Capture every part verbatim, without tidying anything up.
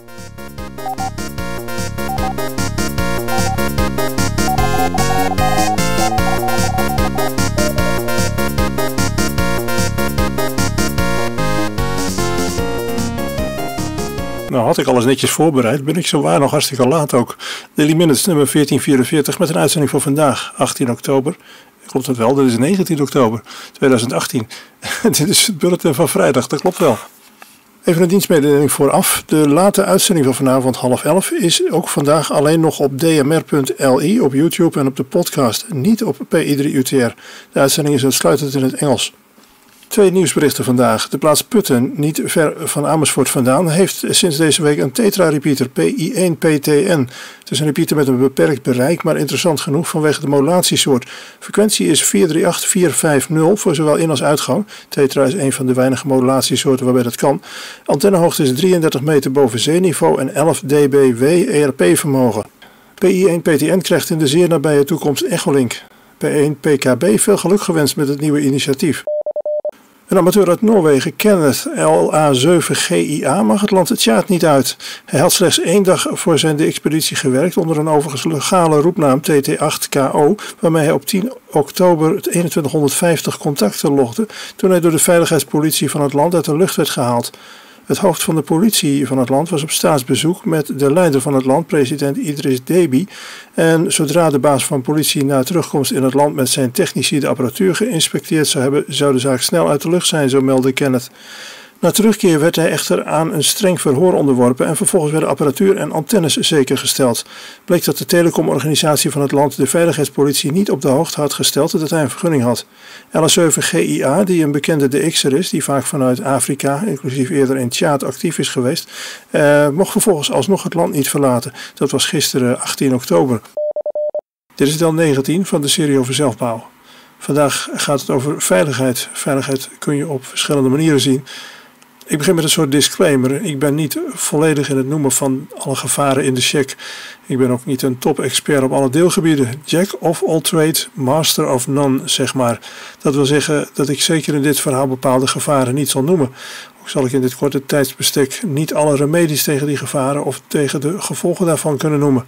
Nou, had ik alles netjes voorbereid, ben ik zo waar nog hartstikke laat ook. Daily Minutes nummer veertien vierenveertig met een uitzending voor vandaag, achttien oktober. Klopt dat wel? Dit is negentien oktober tweeduizend achttien. Dit is het bulletin van vrijdag, dat klopt wel. Even een dienstmededeling vooraf. De late uitzending van vanavond half elf is ook vandaag alleen nog op d m r punt l i op YouTube en op de podcast, niet op P I drie U T R. De uitzending is uitsluitend in het Engels. Twee nieuwsberichten vandaag. De plaats Putten, niet ver van Amersfoort vandaan, heeft sinds deze week een tetra-repeater P I één P T N. Het is een repeater met een beperkt bereik, maar interessant genoeg vanwege de modulatiesoort. Frequentie is vier drie acht vier vijf nul voor zowel in- als uitgang. Tetra is een van de weinige modulatiesoorten waarbij dat kan. Antennehoogte is drieëndertig meter boven zeeniveau en elf decibel E R P-vermogen. P I één P T N krijgt in de zeer nabije toekomst Echolink. P één P K B veel geluk gewenst met het nieuwe initiatief. Een amateur uit Noorwegen, Kenneth L A zeven G I A, mag het land het Tjaad niet uit. Hij had slechts één dag voor zijn de-expeditie gewerkt onder een overigens legale roepnaam T T acht K O, waarmee hij op tien oktober eenentwintighonderdvijftig contacten logde toen hij door de veiligheidspolitie van het land uit de lucht werd gehaald. Het hoofd van de politie van het land was op staatsbezoek met de leider van het land, president Idris Deby. En zodra de baas van politie na terugkomst in het land met zijn technici de apparatuur geïnspecteerd zou hebben, zou de zaak snel uit de lucht zijn, zo meldde Kenneth. Na terugkeer werd hij echter aan een streng verhoor onderworpen en vervolgens werden apparatuur en antennes zeker gesteld. Bleek dat de telecomorganisatie van het land de veiligheidspolitie niet op de hoogte had gesteld dat hij een vergunning had. L A zeven G I A, die een bekende D X'er is, die vaak vanuit Afrika, inclusief eerder in Tjaad, actief is geweest, eh, mocht vervolgens alsnog het land niet verlaten. Dat was gisteren achttien oktober. Dit is deel negentien van de serie over zelfbouw. Vandaag gaat het over veiligheid. Veiligheid kun je op verschillende manieren zien. Ik begin met een soort disclaimer. Ik ben niet volledig in het noemen van alle gevaren in de check. Ik ben ook niet een top-expert op alle deelgebieden. Jack of all trades, master of none, zeg maar. Dat wil zeggen dat ik zeker in dit verhaal bepaalde gevaren niet zal noemen. Ook zal ik in dit korte tijdsbestek niet alle remedies tegen die gevaren of tegen de gevolgen daarvan kunnen noemen.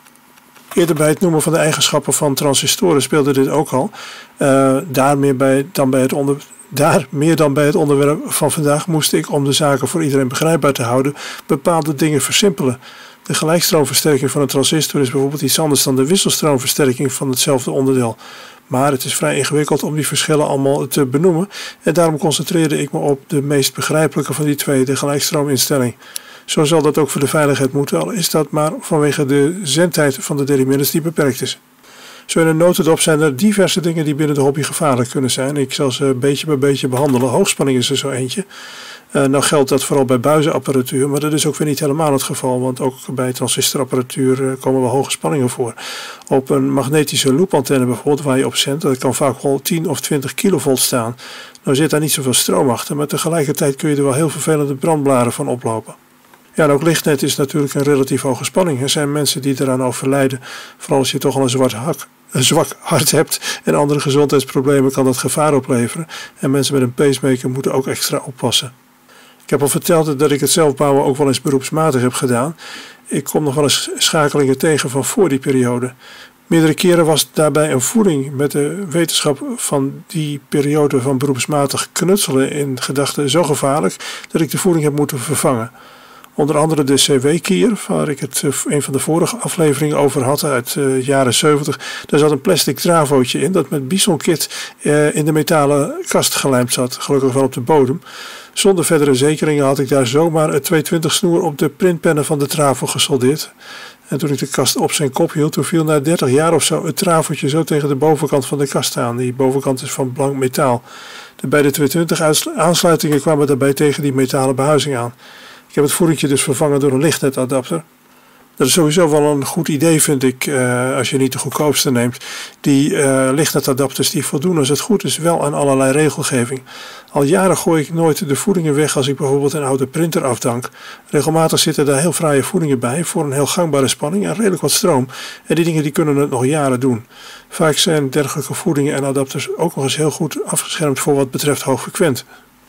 Eerder bij het noemen van de eigenschappen van transistoren speelde dit ook al. Uh, daar meer bij dan bij het onder... Daar, meer dan bij het onderwerp van vandaag, moest ik, om de zaken voor iedereen begrijpbaar te houden, bepaalde dingen versimpelen. De gelijkstroomversterking van een transistor is bijvoorbeeld iets anders dan de wisselstroomversterking van hetzelfde onderdeel. Maar het is vrij ingewikkeld om die verschillen allemaal te benoemen en daarom concentreerde ik me op de meest begrijpelijke van die twee, de gelijkstroominstelling. Zo zal dat ook voor de veiligheid moeten, al is dat maar vanwege de zendtijd van de Daily Minutes die beperkt is. Zo in een notendop zijn er diverse dingen die binnen de hobby gevaarlijk kunnen zijn. Ik zal ze beetje bij beetje behandelen. Hoogspanning is er zo eentje. Uh, nou geldt dat vooral bij buizenapparatuur, maar dat is ook weer niet helemaal het geval, want ook bij transistorapparatuur uh, komen wel hoge spanningen voor. Op een magnetische loopantenne bijvoorbeeld, waar je op zendt, dat kan vaak wel tien of twintig kilovolt staan. Nou zit daar niet zoveel stroom achter, maar tegelijkertijd kun je er wel heel vervelende brandblaren van oplopen. Ja, en ook lichtnet is natuurlijk een relatief hoge spanning. Er zijn mensen die eraan overlijden, vooral als je toch al een zwart hak. een zwak hart hebt en andere gezondheidsproblemen kan dat gevaar opleveren. En mensen met een pacemaker moeten ook extra oppassen. Ik heb al verteld dat ik het zelfbouwen ook wel eens beroepsmatig heb gedaan. Ik kom nog wel eens schakelingen tegen van voor die periode. Meerdere keren was daarbij een voeding met de wetenschap van die periode van beroepsmatig knutselen in gedachten zo gevaarlijk dat ik de voeding heb moeten vervangen. Onder andere de C W-kier, waar ik het een van de vorige afleveringen over had uit de jaren zeventig. Daar zat een plastic travootje in dat met bisonkit eh, in de metalen kast gelijmd zat. Gelukkig wel op de bodem. Zonder verdere zekeringen had ik daar zomaar het tweehonderdtwintig snoer op de printpennen van de travo gesoldeerd. En toen ik de kast op zijn kop hield, toen viel na dertig jaar of zo het travootje zo tegen de bovenkant van de kast aan. Die bovenkant is van blank metaal. De beide tweehonderdtwintig aansluitingen kwamen daarbij tegen die metalen behuizing aan. Ik heb het voerentje dus vervangen door een lichtnetadapter. Dat is sowieso wel een goed idee, vind ik, uh, als je niet de goedkoopste neemt. Die uh, lichtnetadapters die voldoen als het goed is wel aan allerlei regelgeving. Al jaren gooi ik nooit de voedingen weg als ik bijvoorbeeld een oude printer afdank. Regelmatig zitten daar heel fraaie voedingen bij voor een heel gangbare spanning en redelijk wat stroom. En die dingen die kunnen het nog jaren doen. Vaak zijn dergelijke voedingen en adapters ook nog eens heel goed afgeschermd voor wat betreft hoogfrequent.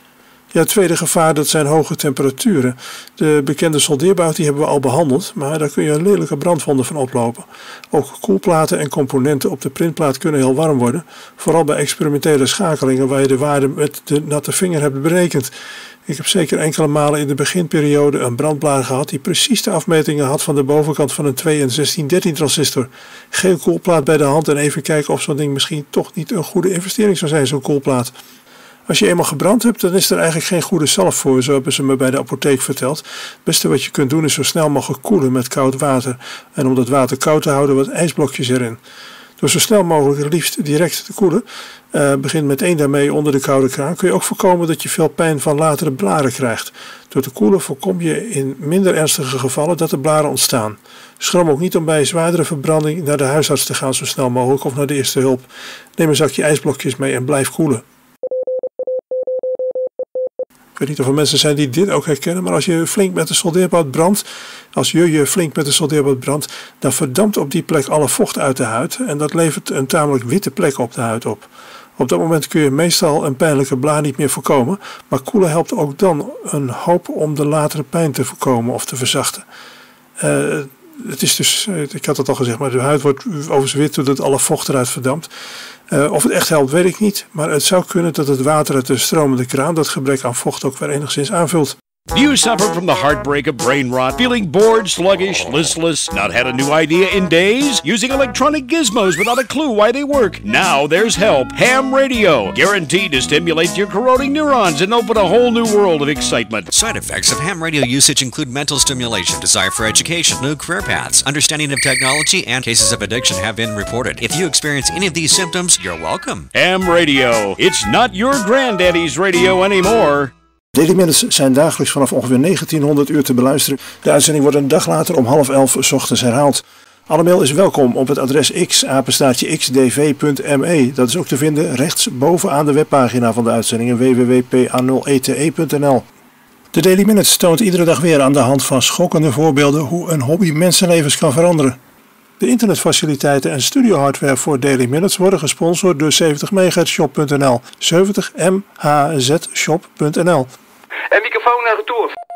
Ja, het tweede gevaar, dat zijn hoge temperaturen. De bekende soldeerbout die hebben we al behandeld, maar daar kun je een lelijke brandwonden van oplopen. Ook koelplaten en componenten op de printplaat kunnen heel warm worden. Vooral bij experimentele schakelingen waar je de waarde met de natte vinger hebt berekend. Ik heb zeker enkele malen in de beginperiode een brandblaar gehad die precies de afmetingen had van de bovenkant van een twee en zestien dertien transistor. Geen koelplaat bij de hand en even kijken of zo'n ding misschien toch niet een goede investering zou zijn, zo'n koelplaat. Als je eenmaal gebrand hebt, dan is er eigenlijk geen goede zalf voor, zo hebben ze me bij de apotheek verteld. Het beste wat je kunt doen is zo snel mogelijk koelen met koud water. En om dat water koud te houden, wat ijsblokjes erin. Door zo snel mogelijk het liefst direct te koelen, uh, begin meteen daarmee onder de koude kraan, kun je ook voorkomen dat je veel pijn van latere blaren krijgt. Door te koelen voorkom je in minder ernstige gevallen dat er blaren ontstaan. Schroom ook niet om bij zwaardere verbranding naar de huisarts te gaan zo snel mogelijk of naar de eerste hulp. Neem een zakje ijsblokjes mee en blijf koelen. Ik weet niet of er mensen zijn die dit ook herkennen, maar als je flink met de soldeerbout brandt, als je je flink met de soldeerbout brandt, dan verdampt op die plek alle vocht uit de huid en dat levert een tamelijk witte plek op de huid op. Op dat moment kun je meestal een pijnlijke blaar niet meer voorkomen, maar koelen helpt ook dan een hoop om de latere pijn te voorkomen of te verzachten. Uh, het is dus, ik had het al gezegd, maar de huid wordt overzwit doordat alle vocht eruit verdampt. Uh, of het echt helpt, weet ik niet, maar het zou kunnen dat het water uit de stromende kraan dat gebrek aan vocht ook weer enigszins aanvult. Do you suffer from the heartbreak of brain rot? Feeling bored, sluggish, listless? Not had a new idea in days? Using electronic gizmos without a clue why they work? Now there's help. Ham radio. Guaranteed to stimulate your corroding neurons and open a whole new world of excitement. Side effects of ham radio usage include mental stimulation, desire for education, new career paths, understanding of technology, and cases of addiction have been reported. If you experience any of these symptoms, you're welcome. Ham radio. It's not your granddaddy's radio anymore. Daily Minutes zijn dagelijks vanaf ongeveer negentienhonderd uur te beluisteren. De uitzending wordt een dag later om half elf 's ochtends herhaald. Alle mail is welkom op het adres x, apenstaartje x d v punt m e. Dat is ook te vinden rechts bovenaan de webpagina van de uitzendingen w w w punt p a nul e t e punt n l. De Daily Minutes toont iedere dag weer aan de hand van schokkende voorbeelden hoe een hobby mensenlevens kan veranderen. De internetfaciliteiten en studiohardware voor Daily Minutes worden gesponsord door zeventig megahertz shop punt n l. zeventig m h z shop punt n l. En microfoon naar retour.